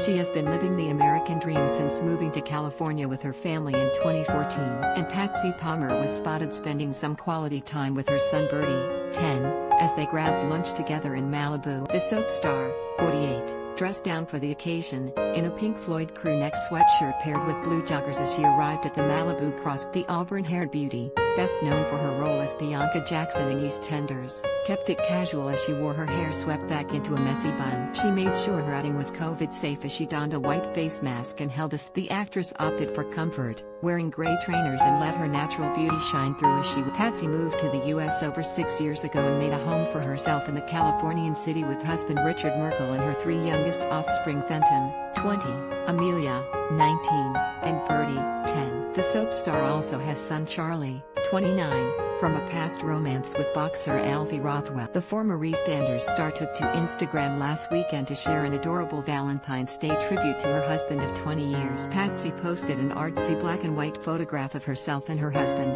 She has been living the American dream since moving to California with her family in 2014. And Patsy Palmer was spotted spending some quality time with her son Bertie, 10, as they grabbed lunch together in Malibu. The soap star, 48, dressed down for the occasion, in a Pink Floyd crew neck sweatshirt paired with blue joggers as she arrived at the Malibu Cross. The auburn-haired beauty, best known for her role as Bianca Jackson in EastEnders, kept it casual as she wore her hair swept back into a messy bun. She made sure her outing was COVID-safe as she donned a white face mask and held a The actress opted for comfort, wearing gray trainers and let her natural beauty shine through as Patsy moved to the U.S. over 6 years ago and made a home for herself in the Californian city with husband Richard Merkel and her 3 youngest offspring Fenton, 20, Amelia, 19, and Bertie, 10. The soap star also has son Charlie, 29, from a past romance with boxer Alfie Rothwell. The former EastEnders star took to Instagram last weekend to share an adorable Valentine's Day tribute to her husband of 20 years. Patsy posted an artsy black and white photograph of herself and her husband,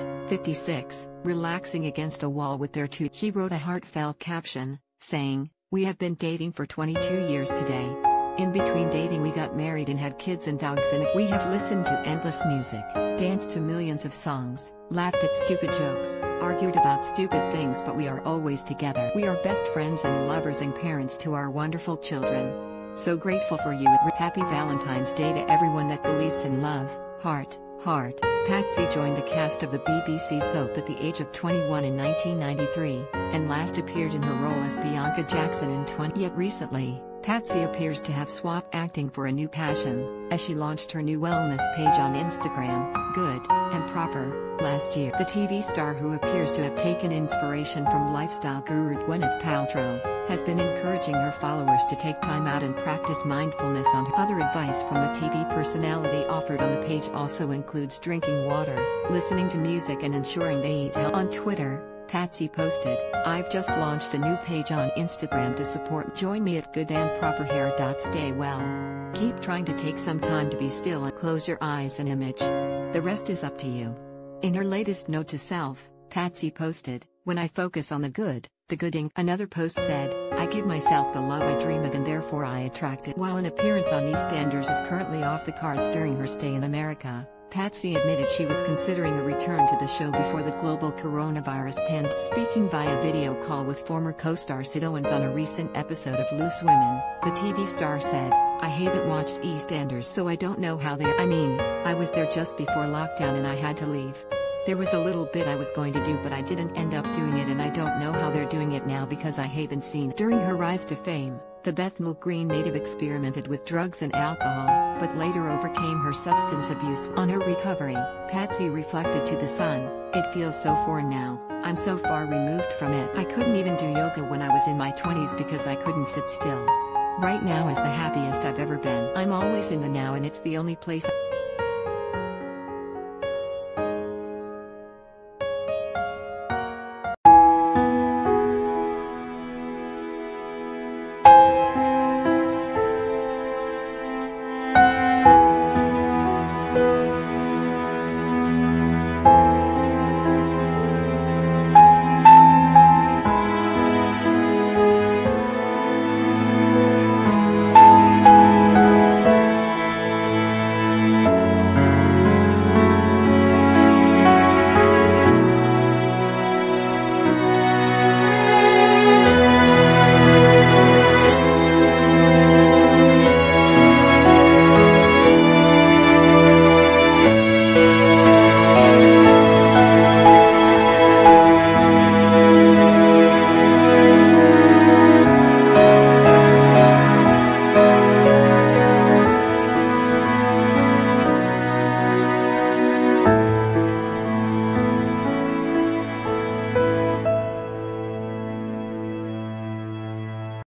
56, relaxing against a wall with their two. She wrote a heartfelt caption, saying, "We have been dating for 22 years today. In between dating we got married and had kids and dogs, and we have listened to endless music, danced to millions of songs, laughed at stupid jokes, argued about stupid things, but we are always together. We are best friends and lovers and parents to our wonderful children. So grateful for you. Happy Valentine's Day to everyone that believes in love, heart, heart." Patsy joined the cast of the BBC soap at the age of 21 in 1993, and last appeared in her role as Bianca Jackson in 20. Yet recently, Patsy appears to have swapped acting for a new passion, as she launched her new wellness page on Instagram, Good and Proper, last year. The TV star, who appears to have taken inspiration from lifestyle guru Gwyneth Paltrow, has been encouraging her followers to take time out and practice mindfulness. Other advice from the TV personality offered on the page also includes drinking water, listening to music, and ensuring they eat healthy. On Twitter, Patsy posted, "I've just launched a new page on Instagram to support. Join me at goodandproperhair. Stay well. Keep trying to take some time to be still and close your eyes and image. The rest is up to you." In her latest note to self, Patsy posted, "When I focus on the gooding." Another post said, "I give myself the love I dream of and therefore I attract it." While an appearance on EastEnders is currently off the cards during her stay in America, Patsy admitted she was considering a return to the show before the global coronavirus pandemic. Speaking via video call with former co-star Sid Owens on a recent episode of Loose Women, the TV star said, "I haven't watched EastEnders, so I don't know how I was there just before lockdown and I had to leave. There was a little bit I was going to do, but I didn't end up doing it, and I don't know how they're doing it now because I haven't seen it." During her rise to fame, the Bethnal Green native experimented with drugs and alcohol, but later overcame her substance abuse. On her recovery, Patsy reflected to The Sun, "It feels so foreign now. I'm so far removed from it. I couldn't even do yoga when I was in my 20s because I couldn't sit still. Right now is the happiest I've ever been. I'm always in the now, and it's the only place